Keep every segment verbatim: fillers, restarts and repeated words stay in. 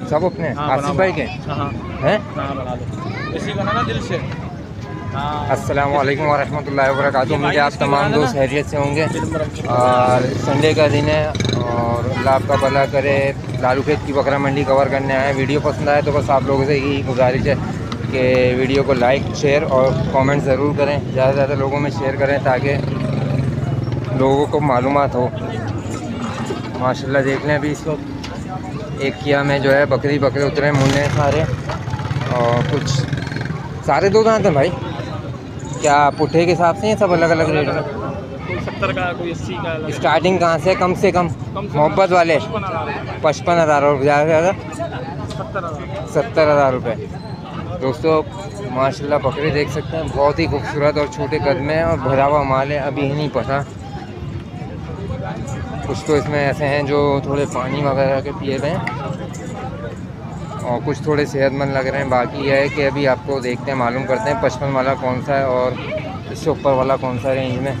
सब अपने आसिफ भाई के हैं? इसी बनाना दिल से। अस्सलाम वालेकुम वरहमतुल्लाहि वबरकातुहू। उम्मीद है आप तमाम दोस्त खैरियत से होंगे। और संडे का दिन है और अल्लाह आपका भला करे। लालू खेत की बकरा मंडी कवर करने आए। वीडियो पसंद आए तो बस आप लोगों से यही गुजारिश है कि वीडियो को लाइक शेयर और कमेंट ज़रूर करें, ज़्यादा से ज़्यादा लोगों में शेयर करें ताकि लोगों को मालूमात हो। माशाल्लाह देख लें अभी इस वक्त एक किया में जो है बकरी बकरे उतरे मुन्ने सारे, और कुछ सारे दो दांत हैं भाई। क्या पुट्ठे के हिसाब से हैं सब अलग अलग रेट में? कोई सत्तर का, कोई अस्सी का। स्टार्टिंग कहाँ से? कम से कम मोहब्बत वाले पचपन हज़ार और ज़्यादा से ज़्यादा सत्तर हज़ार रुपये। दोस्तों माशाल्लाह बकरे देख सकते हैं, बहुत ही खूबसूरत और छोटे कद में और भरा हुआ माल है। अभी ही नहीं पता, कुछ तो इसमें ऐसे हैं जो थोड़े पानी वगैरह के पिए हुए हैं और कुछ थोड़े सेहतमंद लग रहे हैं। बाकी यह है कि अभी आपको देखते हैं, मालूम करते हैं पचपन वाला कौन सा है और इससे ऊपर वाला कौन सा रेंज में।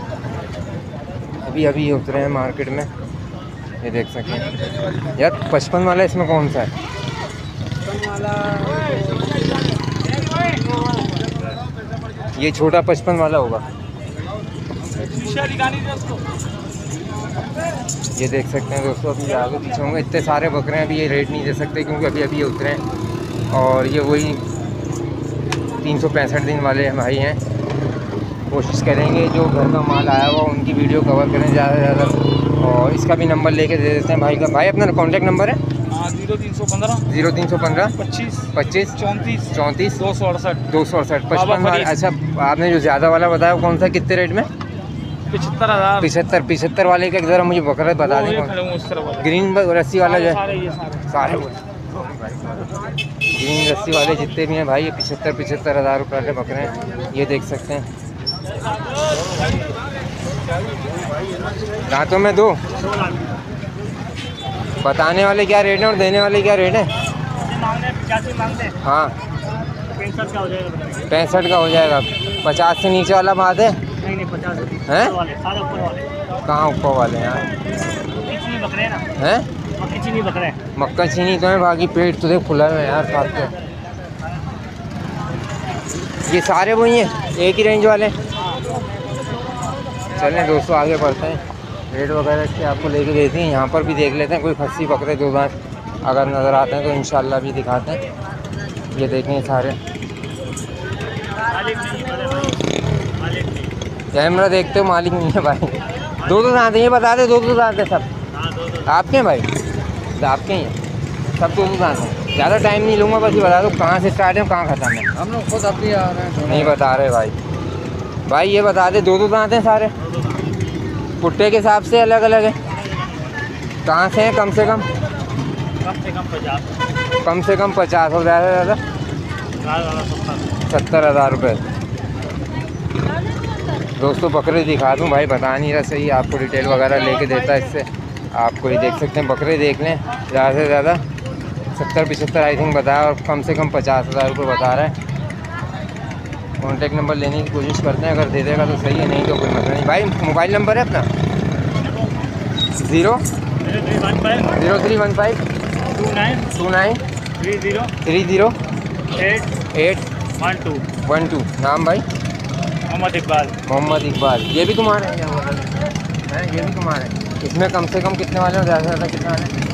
अभी अभी उतरे हैं मार्केट में, ये देख सकते हैं। यार पचपन वाला इसमें कौन सा है? ये छोटा पचपन वाला होगा। ये देख सकते हैं दोस्तों, अभी आगे पीछे होंगे इतने सारे बकरे हैं। अभी ये रेट नहीं दे सकते क्योंकि अभी अभी उतरे हैं और ये वही तीन सौ पैंसठ दिन वाले भाई हैं। कोशिश करेंगे जो घर का माल आया हुआ उनकी वीडियो कवर करें ज़्यादा से ज़्यादा। और इसका भी नंबर लेके दे देते हैं भाई का। भाई अपना कॉन्टैक्ट नंबर है? जीरो तीन सौ पंद्रह जीरो तीन सौ पंद्रह पच्चीस पच्चीस चौंतीस चौंतीस दो सौ अड़सठ दो सौ अड़सठ पचपन वाला। अच्छा आपने जो ज़्यादा वाला बताया वो कौन सा, कितने रेट में? पिछहत्तर हज़ार पिछहत्तर पिछहत्तर वाले का ज़रा मुझे बकरा बता दें। ग्रीन रस्सी वाला जो है सारे ग्रीन रस्सी वाले जितने भी हैं भाई ये पिछहत्तर पिछहत्तर हज़ार रुपये के बकरे हैं। ये देख सकते हैं, दांतों में दो। बताने वाले क्या रेट है और देने वाले क्या रेट है? हाँ पैंसठ का हो जाएगा। पचास से नीचे वाला बात है? नहीं नहीं पचास हैं? ऊपर वाले। कहाँ ऊपर वाले हैं? बकरे हैं मक्खी चीनी बकरे मक्का चीनी तो है, बाकी पेट तो देख खुला है यार साथ के। ये सारे वही हैं एक ही रेंज वाले? चलें दोस्तों आगे बढ़ते हैं, रेट वगैरह के आपको लेके देते हैं। यहाँ पर भी देख लेते हैं कोई खस्सी बकरे दो दांत अगर नज़र आते हैं तो इंशाल्लाह भी दिखाते हैं। ये देखें सारे कैमरा देखते हो, मालिक नहीं है भाई। दो दो दांत हैं, ये बता दे दो दो दांत हैं सब आपके हैं भाई? आपके ही हैं सब दो दो दांत हैं। ज़्यादा टाइम नहीं लूँगा, बस ये बता दो कहाँ से स्टार्ट है कहाँ ख़त्म है। हम लोग खुद अपनी आ रहे हैं, नहीं बता रहे भाई। भाई ये बता दे दो दो दांत हैं सारे? पुट्टे के हिसाब से अलग अलग है? कहाँ से हैं? कम से कम कम से कम पचास कम से कम पचास और ज़्यादा ज़्यादा सत्तर हज़ार रुपये। दोस्तों बकरे दिखा दूं भाई, बता नहीं रहा सही, आपको डिटेल वगैरह लेके देता है इससे। आपको ये देख सकते हैं बकरे देख लें, ज़्यादा से ज़्यादा सत्तर पचहत्तर आई थिंक बताया और कम से कम पचास हज़ार रुपये बता रहा है। कॉन्टैक्ट नंबर लेने की कोशिश करते हैं, अगर दे देगा तो सही है, नहीं तो कोई मसला नहीं। भाई मोबाइल नंबर है अपना? Zero zero three one five two nine two nine three zero three zero eight eight one two one two. नाम भाई? मोहम्मद इकबाल। मोहम्मद इकबाल। ये भी तुम्हारे हैं? हैं ये भी तुम्हारे हैं? इसमें कम से कम कितने वाले हैं, ज़्यादा से ज़्यादा कितने वाले हैं?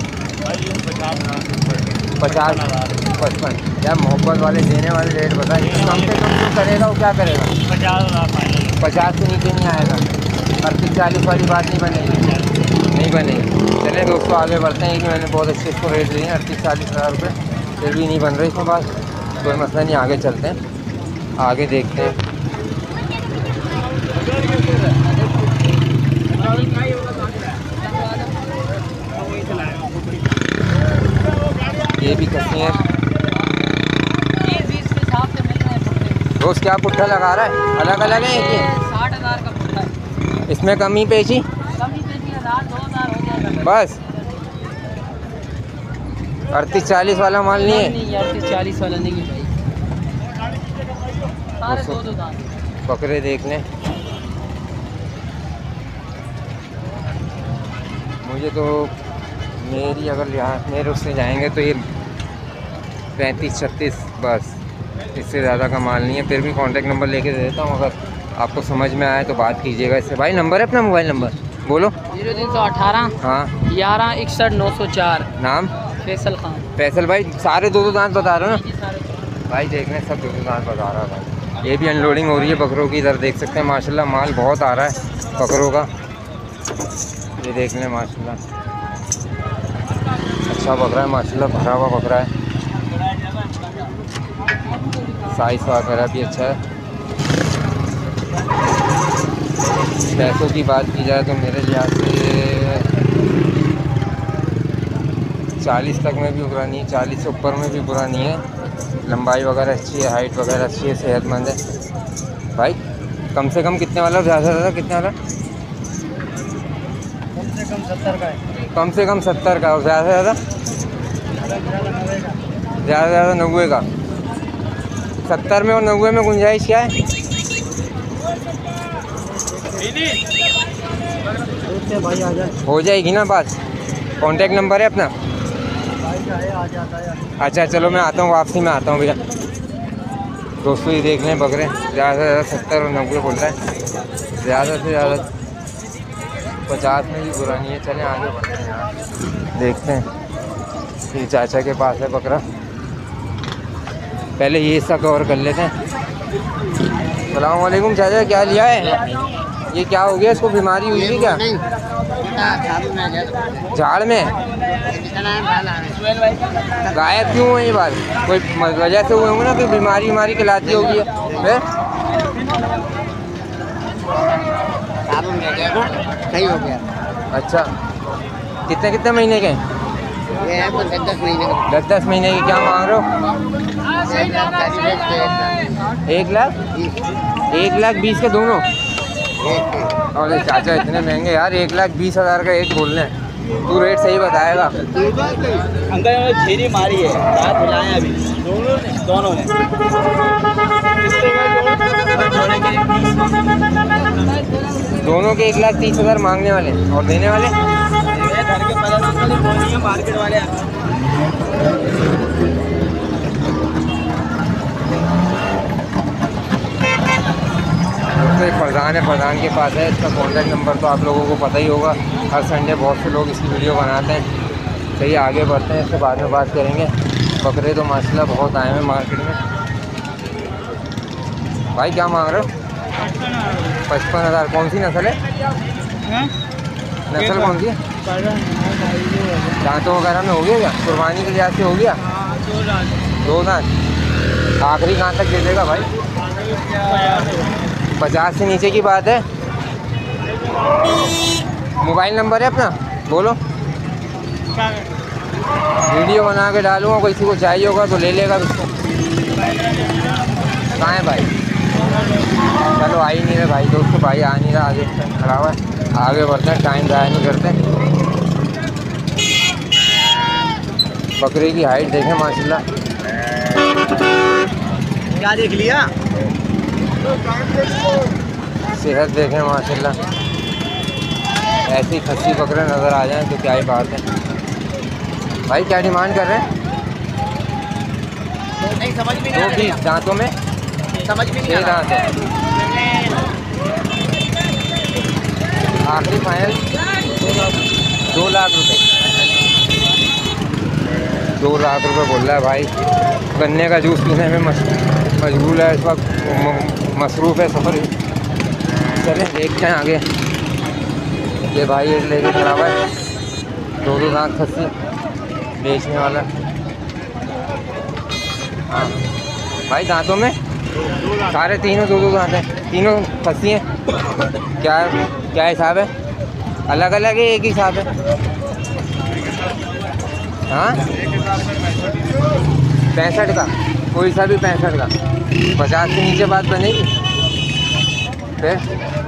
पचास पचपन। यार मोहब्बत वाले देने वाले रेट बताइए, कम से कम जो करेगा वो क्या करेगा? पचास पचास से नीचे नहीं आएगा। अड़तीस चालीस वाली बात नहीं बनेगी, नहीं बनेगी। चले दोस्तों आगे बढ़ते हैं कि मैंने बहुत अच्छे इसको रेट दिए हैं अड़तीस चालीस हज़ार रुपये, फिर भी नहीं बन रही इसमें बात। कोई मसला नहीं, आगे चलते हैं, आगे देखते हैं। ये भी खस्सी है दोस्त। क्या पुट्ठा लगा रहा है? अलग अलग है ये? साठ हज़ार का पुट्ठा है। इसमें कमी पेशी कमी पेशी हज़ार दो हज़ार हो जाएगा बस। अड़तीस चालीस वाला माल नहीं है? नहीं अड़तीस चालीस वाला नहीं है भाई, सारे दो दो दांत। बकरे देख लें, मुझे तो मेरी अगर यहाँ मेरे उससे जाएंगे तो ये पैंतीस छत्तीस बस, इससे ज़्यादा का माल नहीं है। फिर भी कांटेक्ट नंबर लेके दे देता हूँ, अगर आपको समझ में आए तो बात कीजिएगा इससे। भाई नंबर है अपना, मोबाइल नंबर बोलो। जीरो तीन सौ अठारह हाँ, ग्यारह इकसठ नौ सौ चार। नाम फैसल खान। फैसल भाई। सारे दो दो दांत बता रहे हो ना जी सारे। भाई? देख रहे हैं सब दो दो दांत बता रहा था। ये भी अनलोडिंग हो रही है बकरों की, इधर देख सकते हैं माशाल्लाह माल बहुत आ रहा है बकरों का। ये देख लें माशाल्लाह, अच्छा बकरा है माशाल्लाह, भरा हुआ बकरा है, साइज वगैरह भी अच्छा है। पैसों की बात की जाए तो मेरे लिहाज से चालीस तक में भी बुरा नहीं है, चालीस से ऊपर में भी बुरा नहीं है। लंबाई वगैरह अच्छी है, हाइट वगैरह अच्छी है, सेहतमंद है। भाई कम से कम कितने वाला, ज़्यादा से ज़्यादा कितने वाला? कम से कम सत्तर का है। कम से कम सत्तर का, और ज़्यादा से ज़्यादा ज़्यादा से ज़्यादा नब्बे का। सत्तर में और नब्बे में गुंजाइश क्या है? भाई आ जाए, हो जाएगी ना बात। कांटेक्ट नंबर है अपना? आ जाता है। अच्छा चलो मैं आता हूँ, वापसी में आता हूँ भैया। दोस्तों ये देख लें बकरे, ज़्यादा से ज़्यादा सत्तर और नब्बे बोल रहा है, ज़्यादा से ज़्यादा पचास में भी बुरा नहीं है। चलें आगे बढ़ते हैं, यहाँ देखते हैं। ये चाचा के पास है बकरा, पहले ये हिस्सा कवर कर लेते हैं। सलाम वालेकुम चाचा, क्या लिया है? ये क्या हो गया, इसको बीमारी हुई थी क्या? झाड़ में गायब क्यों है ये बात? कोई वजह से हुए होंगे ना, कोई बीमारी बीमारी खिलाती होगी फिर? सही हो गया। अच्छा कितने कितने महीने के? ये है दस दस महीने का। दस दस महीने की। क्या मांग रहे हो? एक लाख एक लाख बीस के दोनों? और ये चाचा इतने महंगे यार, एक लाख बीस हज़ार का एक बोल रहे हैं। तू रेट सही बताएगा। अंकल छेरी मारी है, रात बुलाए अभी दोनों ने दोनों ने दोनों के एक लाख तीस हज़ार मांगने वाले और देने वाले घर के पता मार्केट वाले। तो एक फरदान है, फरदान के पास है। इसका कॉन्टैक्ट नंबर तो आप लोगों को पता ही होगा। हर संडे बहुत से लोग इसकी वीडियो बनाते हैं। चलिए आगे बढ़ते हैं, इससे बाद में बात करेंगे। बकरे तो माशाल्लाह बहुत आए हैं मार्केट में। भाई क्या मांग रहे हो? पचपन हज़ार। कौन सी नस्ल है? नस्ल कौन सी है? दांतों वगैरह में हो गया क्या? कुर्बानी के लिहाज से हो गया? दो दांत। आखिरी कहाँ तक दे देगा भाई? पचास से नीचे की बात है। मोबाइल नंबर है अपना, बोलो। वीडियो बना के डालूँगा, किसी को चाहिए होगा तो ले लेगा उसको। कहाँ है भाई? चलो आ ही नहीं रहे भाई, दोस्तों भाई आ नहीं रहा, आगे खड़ा हुआ है। आगे बढ़ते हैं, टाइम ज़ाया नहीं करते। बकरे की हाइट देखें माशाल्लाह, क्या देख लिया? सेहत देखें माशाल्लाह। ऐसी खस्सी बकरे नज़र आ जाएं तो क्या ही बात है। भाई क्या डिमांड कर रहे हैं? नहीं समझ में दो बीस दांतों में, समझ में छः दांत है। आखिरी फाइनल दो लाख रुपए। दो लाख रुपए बोल रहा है भाई। गन्ने का जूस पीने में मशगूल है इस वक्त, मसरूफ़ है सफ़र। चलें देखते हैं आगे। ये भाई एक लेके खड़ा हुआ है, दो दो दांत खस्सी बेचने वाला। हाँ भाई दांतों में सारे तीनों दो दो दांत हैं, तीनों खस्सी हैं। क्या क्या हिसाब है? अलग अलग है, एक ही हिसाब है? हाँ पैंसठ का, कोई सा भी पैंसठ का। पचास के नीचे बात बनेगी फिर?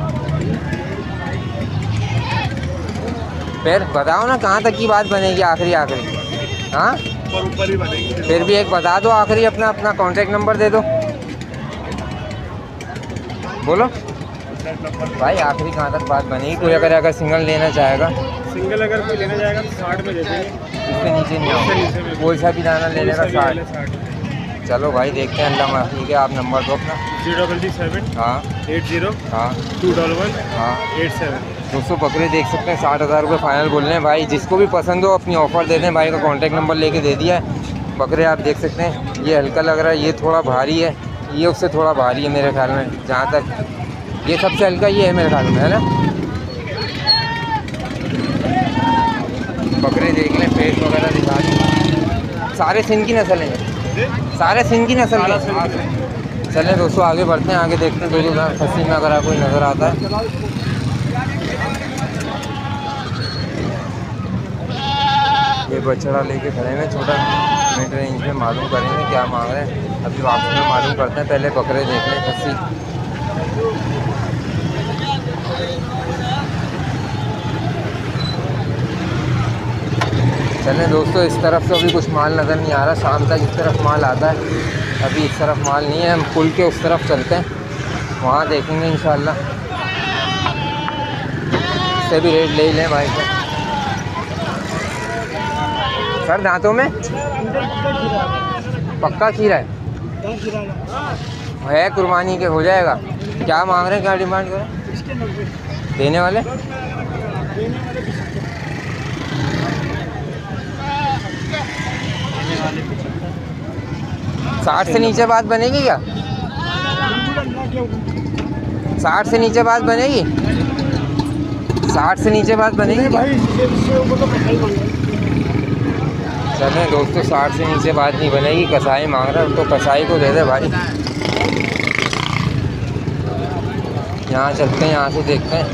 फिर बताओ ना कहाँ तक की बात बनेगी? आखिरी आखिरी हाँ ऊपर ही बनेगी। फिर भी एक बता दो आखिरी, अपना अपना कांटेक्ट नंबर दे दो, बोलो। भाई आखिरी कहाँ तक बात बनेगी? कोई अगर अगर सिंगल लेना चाहेगा, सिंगल अगर कोई लेना जाएगा तो साठ में दे देंगे। इससे नीचे नहीं होगा, कोई सा भी दाना ले लेगा साठ। चलो भाई देखते हैं, अल्लाह माफ़। ठीक है, आप नंबर दो अपना। जीरो डबल जी सेवन हाँ एट जीरो हाँ टू डबल वन हाँ। Eight seven. दोस्तों बकरे देख सकते हैं, साठ हज़ार रुपये फाइनल बोल रहे हैं भाई। जिसको भी पसंद हो अपनी ऑफ़र दे दें। भाई का कॉन्टैक्ट नंबर लेके दे दिया है। बकरे आप देख सकते हैं, ये हल्का लग रहा है, ये थोड़ा भारी है, ये उससे थोड़ा भारी है मेरे ख्याल में। जहाँ तक ये सबसे हल्का ये है मेरे ख्याल में, है ना। बकरे देख लें, पेट वगैरह दिखा दें। सारे सिंध की नस्ल हैं, सारे सिंध की नस्ल हैं। चलें दोस्तों आगे बढ़ते हैं, आगे देखते हैं दो दो फसी में अगर कोई नज़र आता है। ये बछड़ा लेके खड़े हैं छोटा, मिड रेंज में। मालूम करेंगे क्या मांग रहे हैं, अभी वापस में मालूम करते हैं। पहले बकरे देख लें फसी। चलें दोस्तों, इस तरफ से अभी कुछ माल नज़र नहीं आ रहा। शाम तक इस तरफ माल आता है, अभी इस तरफ माल नहीं है। हम पुल के उस तरफ चलते हैं, वहाँ देखेंगे इंशाल्लाह। इससे भी रेट ले ही लें भाई से। सर दांतों में पक्का खीरा है, है कुर्बानी के हो जाएगा। क्या मांग रहे हैं, क्या डिमांड करें देने वाले? साठ से नीचे बात बनेगी क्या? साठ से नीचे बात बनेगी? साठ से नीचे बात बनेगी क्या? चलें दोस्तों, साठ से नीचे बात नहीं बनेगी। कसाई मांग रहा है तो कसाई को दे दे भाई। यहाँ चलते हैं, यहाँ से देखते हैं।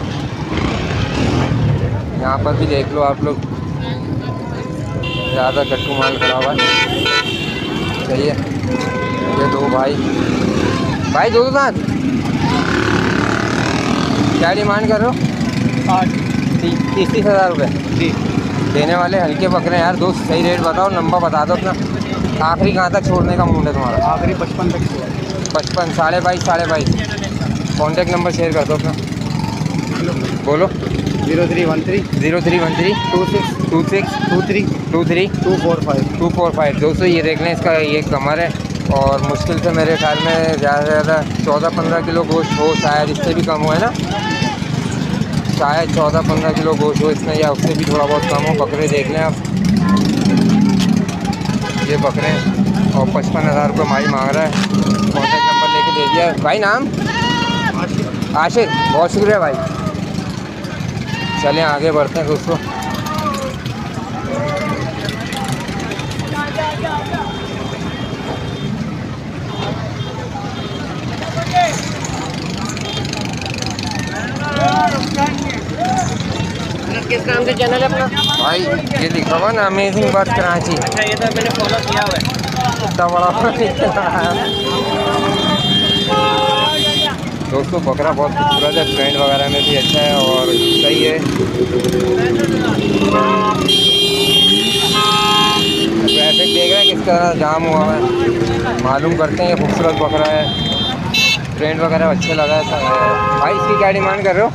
यहाँ पर भी देख लो आप लोग, ज़्यादा कट्टू माल खड़ा हुआ है। सही है, ये दो भाई भाई दो दांत क्या डिमांड कर रहे हो? साठ तीस तीस हज़ार रुपये जी देने वाले। हल्के बकरे यार दोस्त, सही रेट बताओ, नंबर बता दो अपना। आखिरी कहाँ तक छोड़ने का मूड है तुम्हारा? आखिरी पचपन तक। पचपन, साढ़े बाईस, साढ़े बाईस। कॉन्टैक्ट नंबर शेयर कर दो अपना, बोलो। Zero three one three zero three one three two six two six two three two three two four five two four five. दोस्तों ये देख लें, इसका ये कमर है और मुश्किल से मेरे ख्याल में ज़्यादा से ज़्यादा चौदह पंद्रह किलो गोश्त हो, शायद इससे भी कम हो, है ना। शायद चौदह पंद्रह किलो गोश्त हो इसमें, या उससे भी थोड़ा बहुत कम हो। बकरे देख लें आप, ये बकरे और पचपन हज़ार रुपये माई मांग रहा है। कॉन्टैक्ट नंबर लेके दे दिया भाई। नाम आशिक, बहुत शुक्रिया भाई। चलें आगे बढ़ते हैं दोस्तों। किस नाम से चैनल है अपना? भाई ये लिखा हुआ ना, अमेजिंग बर्ड कराची। अच्छा ये तो मैंने फॉलो किया हुआ है। इतना बड़ा दोस्तों बकरा बहुत खूबसूरत है, ट्रेंड वगैरह में भी अच्छा है और सही है। ट्रैफिक देख रहे हैं किस तरह जाम हुआ है, मालूम करते हैं। ये खूबसूरत बकरा है, ट्रेंड वगैरह अच्छे लगा है। भाई इसकी क्या डिमांड कर रहे हो?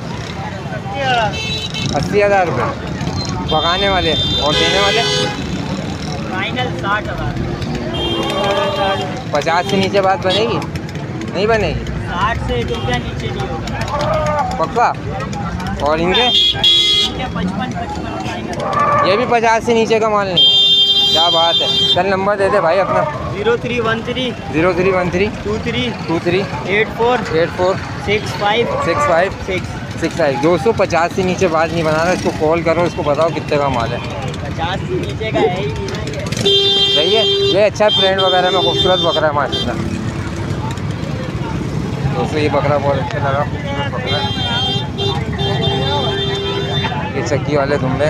अस्सी हज़ार रुपये पकाने वाले और देने वाले फाइनल साठ हज़ार। पचास से नीचे बात बनेगी? नहीं बनेगी। साठ से एक रुपया नीचे नहीं होगा पक्का। और इनके पचपन पचपन फाइनल। ये भी पचास से नीचे का माल नहीं है। क्या बात है। चल नंबर दे दे भाई अपना। Zero three one three zero three one three two three two three eight four eight four six five six five six. Six five. दो सौ पचास से नीचे बात नहीं बना रहा, इसको कॉल करो, इसको बताओ कितने का माल है। पचास से नीचे का है ही नहीं ना ये। सही है, ये अच्छा प्रिंट वगैरह में खूबसूरत बकरा है माशाल्लाह। दोस्तों ये बकरा बहुत अच्छा लगा, खूबसूरत बकरा। ये चक्की वाले दुम्बे,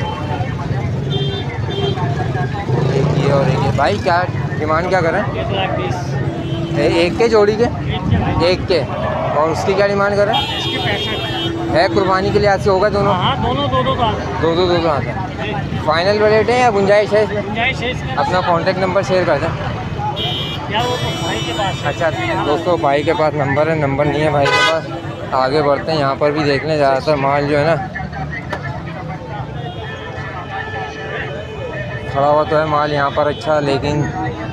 एक ये और एक ये। भाई क्या डिमांड क्या करें? एक लाख बीस। ए- एक के जोड़ी के? एक के। और उसकी क्या डिमांड करें? है कुर्बानी के लिए आज से होगा दोनों? हाँ दोनों दो दो का दो दो दो दो आता है। फाइनल रेट है या गुंजाइश है इसमें? गुंजाइश है इसमें। अपना कॉन्टैक्ट नंबर शेयर कर दें। यार वो तो भाई के पास है। अच्छा दोस्तों भाई के पास नंबर है, नंबर नहीं है भाई के पास आगे बढ़ते हैं, यहाँ पर भी देख लें। ज़्यादातर माल जो है ना खड़ा हुआ तो है माल यहाँ पर अच्छा, लेकिन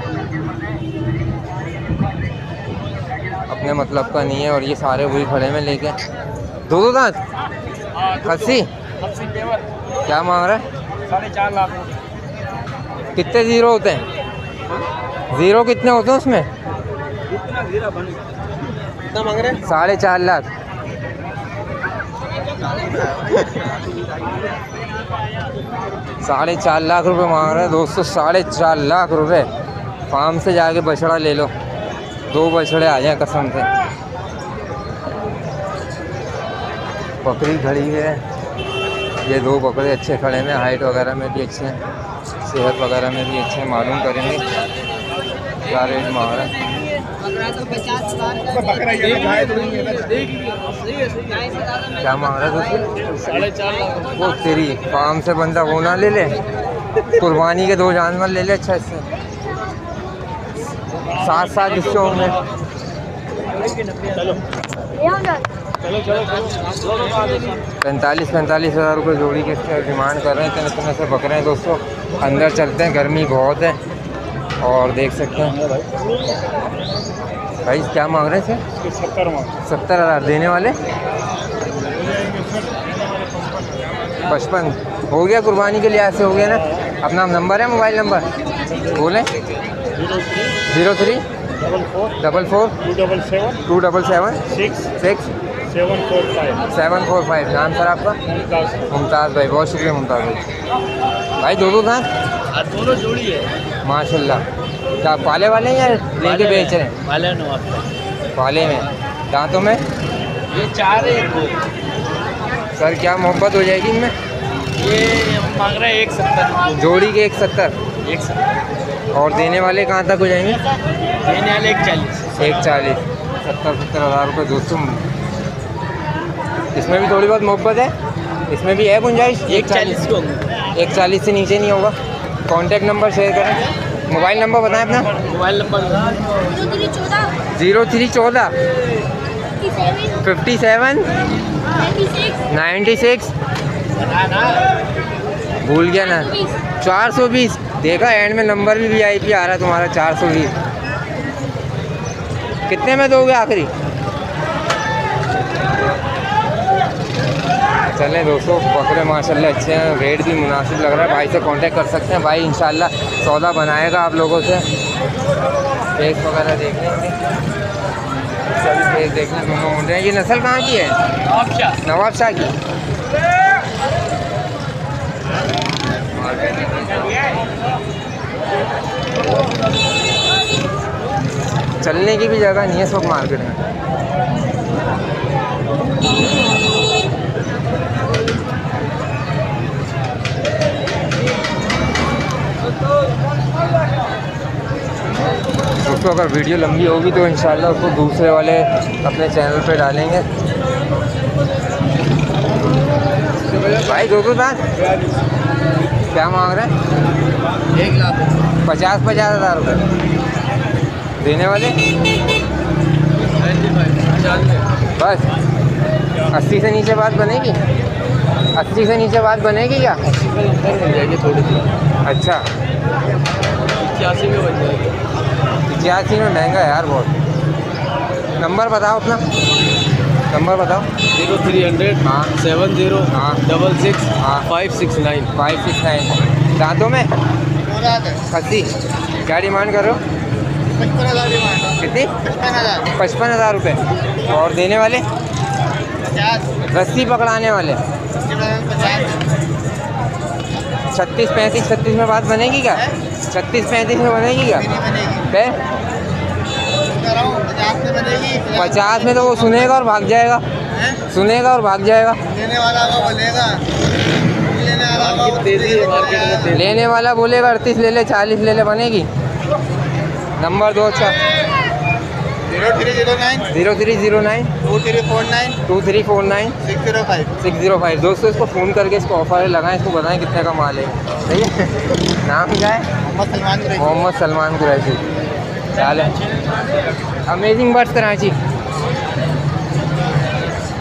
अपने मतलब का नहीं है। और ये सारे वही खड़े में लेके दो दो दांत खस्सी क्या मांग रहा है? साढ़े चार लाख। कितने ज़ीरो होते हैं? ज़ीरो कितने होते हैं उसमें? कितना ज़ीरो बन कितना मांग रहे हैं? साढ़े चार लाख। साढ़े चार लाख रुपए मांग रहे हैं दोस्तों, साढ़े चार लाख रुपए। फार्म से जाके बछड़ा ले लो, दो बछड़े आ जाए कसम से। बकरी खड़ी है, ये दो बकरे अच्छे खड़े हैं, हाइट वगैरह में भी अच्छे हैं, सेहत वगैरह में भी अच्छे हैं। मालूम करेंगे क्या रेट मांग रहा है। क्या मांग रहा है दोस्तों? साढ़े चार लाख। वो तेरी फार्म से बंदा वो ना ले ले, कुर्बानी के दो जानवर ले ले। अच्छा इससे सात सात इससे होंगे। चलो चलो चलो पैंतालीस पैंतालीस हज़ार रुपये जोड़ी के इसके डिमांड कर रहे हैं। इतने इतने से बकरे हैं दोस्तों। अंदर चलते हैं, गर्मी बहुत है और देख सकते हैं भाई क्या मांग रहे हैं सर? सत्तर मांग सत्तर हज़ार देने वाले पचपन हो गया, कुर्बानी के लिहाज से हो गया ना। अपना नंबर है, मोबाइल नंबर बोलें। Zero three double four double four two double seven two double seven six six seven four five seven four five. नाम सर आपका? मुमताज़ भाई, बहुत शुक्रिया मुमताज़ भाई। भाई दो दो दांत दोनों जोड़ी है माशाल्लाह। क्या पाले वाले हैं या लेके बेच रहे हैं? वाले नो आपका पाले में। दांतों में ये चार है। सर क्या मोहब्बत हो जाएगी इनमें? ये हम मांग रहे हैं एक सत्तर जोड़ी के एक सत्तर। एक सत्तर और देने वाले कहाँ तक हो जाएंगे? देने वाले एक चालीस। एक चालीस। सत्तर सत्तर हज़ार रुपये दोस्तों। इसमें भी थोड़ी बहुत मोहब्बत है, इसमें भी है गुंजाइश। एक चालीस को एक चालीस से नीचे नहीं होगा। कॉन्टैक्ट नंबर शेयर करें, मोबाइल नंबर बताएं अपना। मोबाइल नंबर ज़ीरो थ्री चौदह फिफ्टी सेवन नाइन्टी सिक्स भूल गया ना, चार सौ बीस। देखा एंड में नंबर भी वी आई पी आ रहा है तुम्हारा, चार सौ बीस। कितने में दोगे आखिरी? चलें दोस्तों, बकरे माशाल्लाह अच्छे हैं, रेट भी मुनासिब लग रहा है। भाई से कांटेक्ट कर सकते हैं, भाई इंशाल्लाह सौदा बनाएगा आप लोगों से। फेस वगैरह देख लेंगे, सभी फेस देखने दोनों मुंडे हैं। ये नस्ल कहाँ की है? नवाब शाह। नवाब शाह की। चलने की भी जगह नहीं है सब मार्केट में। दोस्तों अगर वीडियो लंबी होगी तो इंशाल्लाह उसको दूसरे वाले अपने चैनल पे डालेंगे। भाई दो दो दांत क्या मांग रहे हैं? एक लाख पचास पचास हज़ार रुपये देने वाले। बस अस्सी से नीचे बात बनेगी? अस्सी से नीचे बात बनेगी क्या? मिल जाएगी थोड़ी सी। अच्छा पचासी में बन जाएगी। पचासी में महंगा है यार बहुत। नंबर बताओ अपना, नंबर बताओ। जीरो थ्री हंड्रेड हाँ सेवन जीरो हाँ डबल सिक्स हाँ five six nine five six nine. दांतों में खस्सी क्या डिमांड कर रहे हो? पचपन हज़ार डिमांड। कितनी? पचपन हज़ार पचपन हज़ार रुपये। और देने वाले? पचास। रस्सी पकड़ाने वाले? पचास। छत्तीस पैंतीस छत्तीस में बात बनेगी क्या? छत्तीस पैंतीस में बनेगी क्या? फिर पचास में बनेगी। पचास में तो वो सुनेगा और भाग जाएगा, सुनेगा और भाग जाएगा। लेने वाला को बोलेगा, लेने वाला को तेजी है मार्केट में, तेजी। लेने वाला बोलेगा अड़तीस ले ले, चालीस ले ले, बनेगी। नंबर दो। अच्छा zero three zero nine zero three zero nine two three four nine two three four nine six zero five six zero five. दोस्तों इसको फ़ोन करके इसको ऑफर लगाएं, इसको बताएं कितने का माल है। सही है। नाम क्या है? मोहम्मद सलमान कुरैशी। मोहम्मद सलमान कुरैशी। चाल है अमेजिंग बर्ड्स कराची।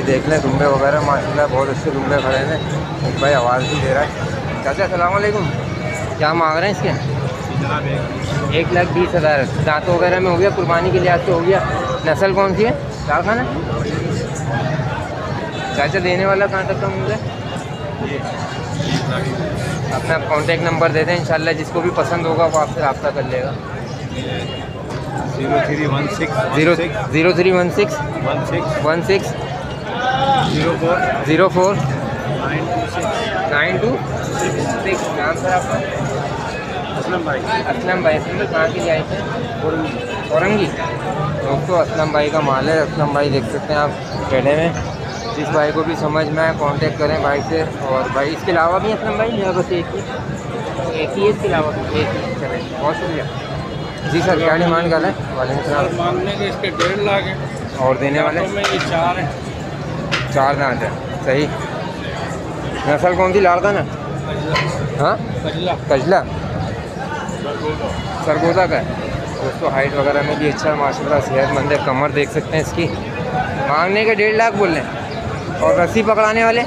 देख लें दुम्बे वगैरह माशाल्लाह बहुत अच्छे दुम्बे खड़े हैं। एक भाई आवाज़ भी दे रहा है। चाचा अस्सलाम वालेकुम, क्या मांग रहे हैं इसके? एक लाख बीस हज़ार। दांतों वगैरह में हो गया, कुर्बानी के लिहाज से हो गया। नस्ल कौन सी है? क्या खाना? चाचा देने वाला कहाँ तक का मुझे? अपना कॉन्टेक्ट नंबर दे दें, इंशाल्लाह जिसको भी पसंद होगा वो आपसे रब्ता कर लेगा। Zero three one six zero zero three one six one six one six zero four zero four nine two six nine two six. नाम सर आपका? असलम भाई। असलम भाई। असलम भाई कहाँ के लिए आए थे? औरंगी। दोस्तों असलम भाई का माल है। असलम भाई देख सकते हैं आप पेड़े में। जिस भाई को भी समझ में आए कांटेक्ट करें भाई से। और भाई इसके अलावा भी असलम भाई या बस एक ही? एक ही है इसके अलावा भी? एक ही। चले बहुत शुक्रिया जी सर। क्या डिमांड कर रहे हैं? वालेकुम सलाम। मांगने के इसके डेढ़ लाख है और देने वाले? में ये चार है। चार दांत है। सही। नस्ल कौन सी? लाड़का ना? हाँ कजला कजला सरगोदा का है। दोस्तों हाइट वगैरह में भी अच्छा है माशाल्लाह, सेहतमंद है। कमर देख सकते हैं इसकी। मांगने के डेढ़ लाख बोल रहे हैं। और रस्सी पकड़ाने वाले?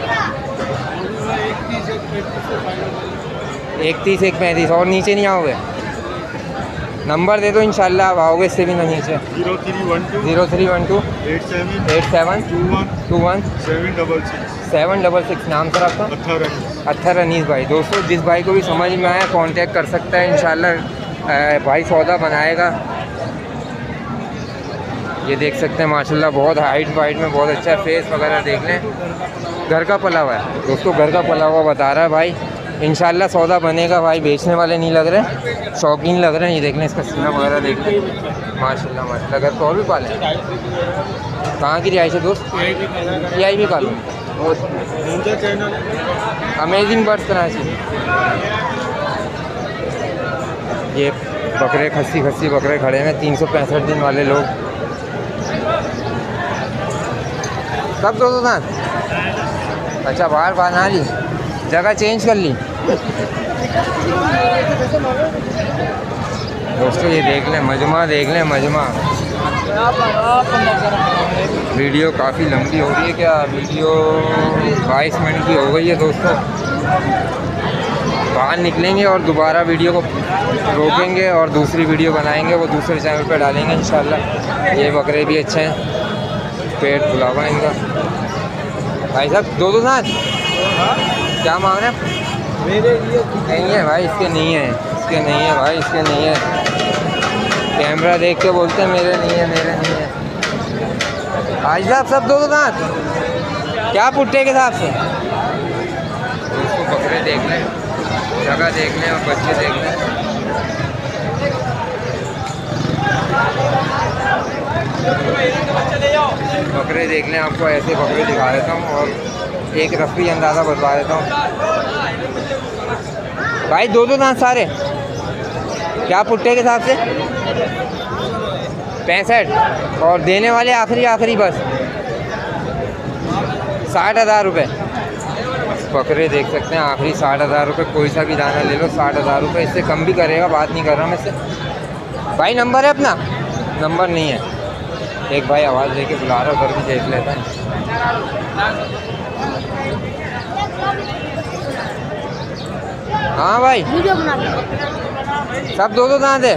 एक तीस एक पैंतीस। और नीचे नहीं आओगे? नंबर दे दो इंशाल्लाह आप आओगे इससे भी ना नीचे। Zero three one two zero three one two eight seven eight seven two one two one seven double six seven double six. नाम सर आपका? अठारह। अत्थर अनीस भाई। दोस्तों जिस भाई को भी समझ में आया कांटेक्ट कर सकता है इंशाल्लाह। भाई सौदा बनाएगा। ये देख सकते हैं माशाल्लाह बहुत हाइट वाइट में बहुत अच्छा है। फेस वगैरह देख लें। घर का पला हुआ है दोस्तों, घर का पला हुआ बता रहा है भाई। इंशाल्लाह सौदा बनेगा भाई। बेचने वाले नहीं लग रहे, शौकीन लग रहे हैं। ये देख लें इसका सीना वगैरह देख लें माशाल्लाह माशाल्लाह। घर तो और भी पाले। कहाँ की रिहाइश है दोस्त? ये आई भी पालू अमेजिंग बर्ड्स कराची। ये बकरे खस्सी खस्सी बकरे खड़े हैं तीन सौ पैंसठ दिन वाले लोग। कब दो दो दांत? अच्छा बाहर बना ली, जगह चेंज कर ली। दोस्तों ये देख लें मजमा, देख लें मजमा। वीडियो काफ़ी लंबी हो रही है क्या? वीडियो बाईस मिनट की हो गई है दोस्तों। बाहर निकलेंगे और दोबारा वीडियो को रोकेंगे और दूसरी वीडियो बनाएंगे, वो दूसरे चैनल पर डालेंगे इंशाल्लाह। ये बकरे भी अच्छे हैं, पेट खुला हुआ है इनका। भाई साहब दो दो साथ क्या मांग रहे हैं? मेरे लिए नहीं है भाई, इसके नहीं है, इसके नहीं है भाई, इसके नहीं है। कैमरा देख के बोलते हैं मेरे नहीं है, मेरे नहीं है। भाई साहब सब दो दो दांत क्या पुट्टे के हिसाब से? उसको बकरे देख लें, जगह देख लें और बच्चे देख लें। बकरे देख लें, आपको ऐसे बकरे दिखा देता हूँ और एक रफी अंदाज़ा बता देता हूँ। भाई दो दो दांत सारे क्या पुट्टे के हिसाब से? पैंसठ। और देने वाले आखिरी आखिरी बस साठ हज़ार रुपये। बकरे देख सकते हैं आखिरी साठ हज़ार रुपये। कोई सा भी दाना ले लो साठ हज़ार रुपये, इससे कम भी करेगा, बात नहीं कर रहा मैं इससे। भाई नंबर है अपना? नंबर नहीं है। एक भाई आवाज़ दे के बुला रहा है, उधर भी देख लेता है। हाँ भाई सब दो दो दांत है।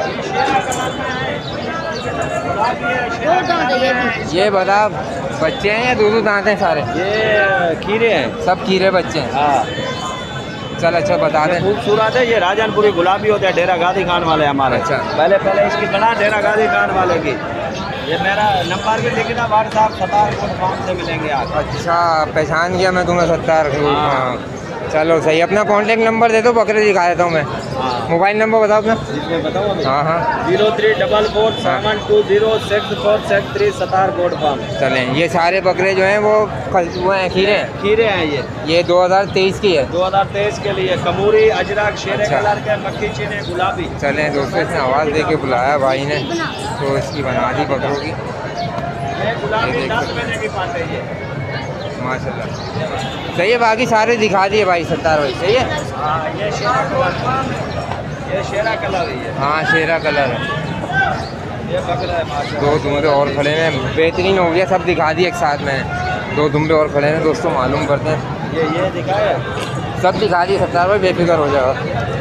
ये बता बच्चे हैं या दो दो दांत हैं सारे? ये खीरे हैं, सब कीरे बच्चे हैं। हाँ चल अच्छा बता दें। खूबसूरत है। ये राजनपुरी गुलाबी होता है, डेरा गादी खान वाले हमारे। अच्छा। पहले पहले इसकी बना डेरा गादी खान वाले की। ये मेरा नंबर भी लिखना व्हाट्सएप सतार कोट फार्म से मिलेंगे आप। अच्छा पहचान गया मैं तुम्हें सत्तार। हाँ। हाँ चलो सही। अपना कॉन्टेक्ट नंबर दे दो, बकरे दिखा देता हूँ मैं। हाँ। मोबाइल नंबर बताओ अपना। जिसमें बताओ हाँ हाँ zero three double four seven two zero six four six three सतार कोट फार्म। चलें। ये सारे बकरे जो हैं वो खल वो हैं खीरे हैं। खीरे हैं ये ये दो हज़ार तेईस की है। दो हज़ार तेईस के लिए कमूरी अजरक शेरे अच्छा। कलर के मक्खी चीने गुलाबी। चलें दोस्तों, इसने आवाज़ दे के बुलाया भाई ने तो इसकी बना दी बकरों की। ये गुलाबी दस महीने की पाते ये। माशाल्लाह सही है। बाकी सारे दिखा दिए भाई सत्तार भाई। सही है। हाँ ये शेरा कलर, ये शेरा कलर है ये। हाँ शेरा कलर है। ये बकरा है माशाल्लाह। दो दुम्बे और खड़े हैं, बेहतरीन हो गया, सब दिखा दिए एक साथ में। दो दुम्बे और खड़े हैं दोस्तों, मालूम करते हैं। ये ये दिखाया सब दिखा दिए सत्तार भाई, बेफिक्र हो जाओ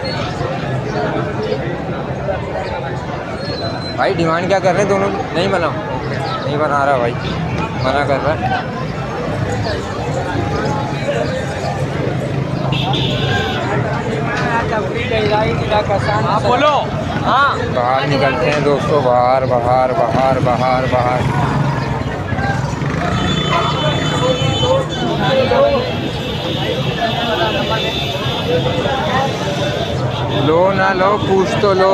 भाई। डिमांड क्या कर रहे हैं दोनों? नहीं बना नहीं बना रहा भाई, मना कर रहा है। आप बोलो। हाँ बाहर निकलते हैं दोस्तों, बाहर बाहर बाहर बाहर बाहर। लो ना लो, पूछ तो लो।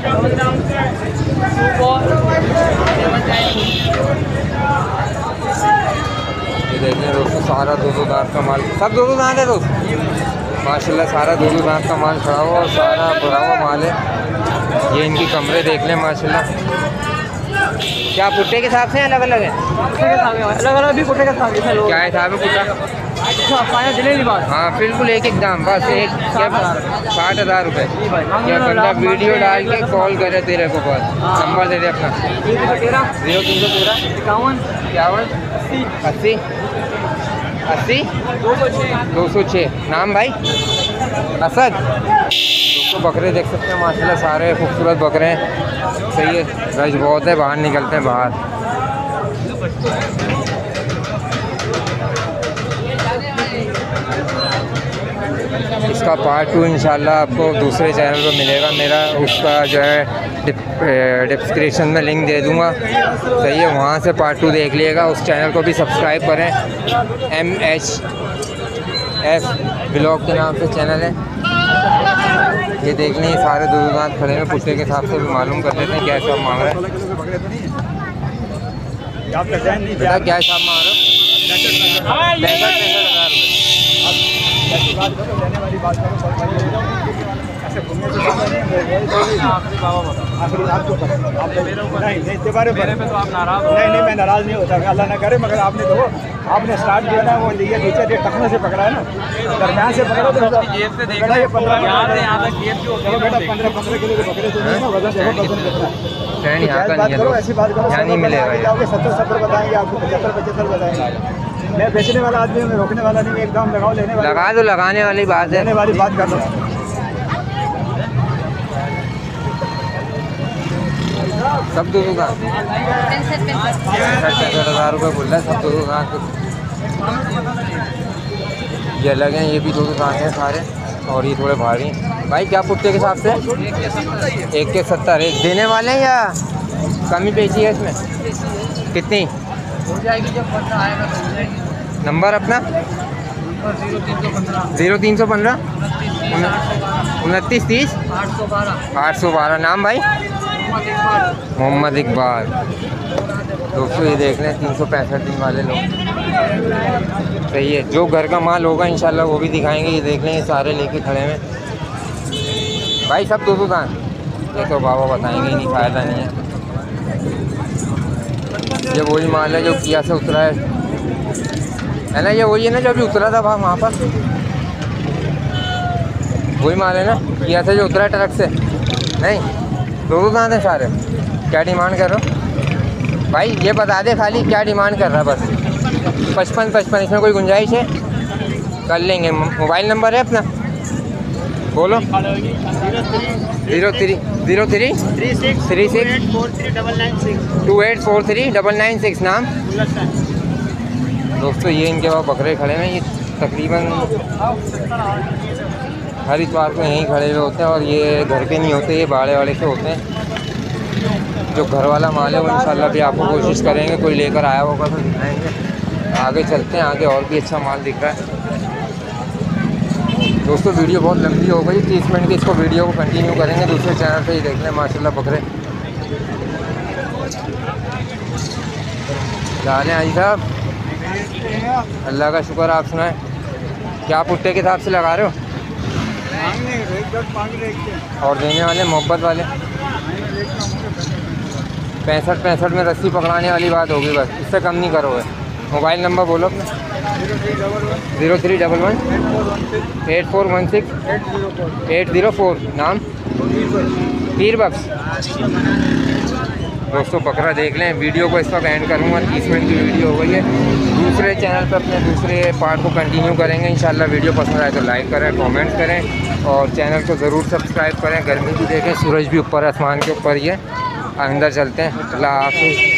ये देखिए दोस्तों, सारा दो दो दांत का माल, सब दो दो दांत है दोस्त माशाल्लाह। सारा दो दो दांत का माल खड़ा हुआ और सारा भरा हुआ माल है। ये इनकी कमरे देख लें माशाल्लाह। क्या पुट्टे के हिसाब से अलग अलग है? अलग अलग भी पुट्टे का साथ है लोग। क्या हिसाब है पुट्टा? पाया दिलेरी बात। हाँ बिल्कुल एक एक दाम, बस एक क्या साठ हज़ार रुपये। क्या बंदा वीडियो डाल के कॉल करे तेरे को, बस नंबर दे दे अपना। जीरो तीन सौ तेरह इक्यावन इक्यावन अस्सी अस्सी दो सौ छः। नाम भाई असद। दोस्तों बकरे देख सकते हैं माशाल्लाह, सारे खूबसूरत बकरे हैं। सही है, रश बहुत है, बाहर निकलते हैं बाहर। इसका पार्ट टू इंशाल्लाह आपको दूसरे चैनल पर मिलेगा मेरा, उसका जो है डिस्क्रिप्शन में लिंक दे दूंगा। सही है, वहाँ से पार्ट टू देख लिएगा। उस चैनल को भी सब्सक्राइब करें, एम एच एफ ब्लॉग के नाम से चैनल है। ये देख लें, सारे दो दो दांत खड़े हैं, पुट्टे के हिसाब से भी मालूम कर देते हैं क्या हिसाब मांग रहे हैं। बेटा क्या हिसाब मांग रहे हो? पैंसठ पैंसठ हज़ार रुपये। नहीं नहीं मैं नाराज नहीं होता, अल्लाह ना करे, मगर आपने तो आपने स्टार्ट किया ना, वो ये नीचे जो टखने से पकड़ा है ना, दरम्यान से पकड़ा तो जेब से देखा ये पंद्रह यहाँ से यहाँ तक जेब जो बेटा पंद्रह पंद्रह किलो के बकरे तो नहीं ना, वजन देखो वजन कितना है। ट्रेन यहाँ का नहीं है, ऐसी बात करो, यहाँ नहीं मिलेगा। सत्तर सत्तर बताएंगे आपको, पचहत्तर पचहत्तर बताएंगे। मैं बेचने वाला आदमी हूँ, मैं रोकने वाला नहीं, एकदम लगाओ, लेने वाला लगा दो, लगाने वाली बात है, लेने वाली बात कर लो। सब दो दो दांत पैंसठ पैंसठ हज़ार रुपये बोल रहा है, सब दो दो दांत। ये अलग हैं, ये भी दो दो दांत हैं सारे, और ये थोड़े भारी हैं। भाई क्या पुट्टे के हिसाब से? एक के सत्तर। एक देने वाले हैं या कमी पेशी है इसमें? कितनी हो जाएगी जब पंद्रह आएगा तो हो जाएगी। नंबर अपना? ज़ीरो तीन सौ पंद्रह उनतीस तीस आठ सौ बारह आठ सौ बारह। नाम भाई? मोहम्मद इकबाल। दोस्तों ये देख लें, तीन सौ पैंसठ दिन वाले लोग। सही है, जो घर का माल होगा इंशाल्लाह वो भी दिखाएंगे। ये देख लें, ये सारे लेके खड़े हैं भाई, सब दो दो दांत। ये तो बाबा बताएंगे ही नहीं, फ़ायदा नहीं है। ये वही माल है जो किया से उतरा है है ना? ये वही है ना जो अभी उतरा था वहाँ पर? वही माल है ना किया से जो उतरा है ट्रक से? नहीं, दो दो दांत हैं सारे। क्या डिमांड कर रहे हो भाई? ये बता दे खाली क्या डिमांड कर रहा है। बस पचपन पचपन, इसमें कोई गुंजाइश है? कर लेंगे। मोबाइल नंबर है अपना बोलो। Zero three zero three three six three six four three double nine six two eight four three double nine six. नाम? दोस्तों ये इनके पास बकरे खड़े हैं, ये तकरीबन हर इतवार को यहीं खड़े हुए होते हैं, और ये घर के नहीं होते, ये बाड़े वाले से होते हैं। जो घर वाला माल है वो इंशाल्लाह भी आपको कोशिश करेंगे, कोई लेकर आया होगा तो दिखाएंगे। आगे चलते हैं, आगे और भी अच्छा माल दिख रहा है। दोस्तों वीडियो बहुत लंबी हो गई, तीस मिनट की, इसको वीडियो को कंटिन्यू करेंगे दूसरे चैनल पे ही देख लें। माशाल्लाह बकरे डालें हाजी साहब, अल्लाह का शुक्र। आप सुनाएं, क्या पुट्टे के हिसाब से लगा रहे हो? और देने वाले मोहब्बत वाले पैंसठ पैंसठ में रस्सी पकड़ाने वाली बात होगी, बस इससे कम नहीं करोगे। मोबाइल नंबर बोलो अपना। Zero three double one eight four one six eight zero four. नाम? पीर बख्श। दोस्तों बकरा देख लें। वीडियो को इस वक्त एंड करूँगा, तीस मिनट की वीडियो हो गई है। दूसरे चैनल पर अपने दूसरे पार्ट को कंटिन्यू करेंगे इंशाल्लाह। वीडियो पसंद आए तो लाइक करें, कमेंट करें और चैनल को ज़रूर सब्सक्राइब करें। गर्मी भी देखें, सूरज भी ऊपर आसमान के ऊपर ही है। अंदर चलते हैं। अल्लाह हाफ़िज़।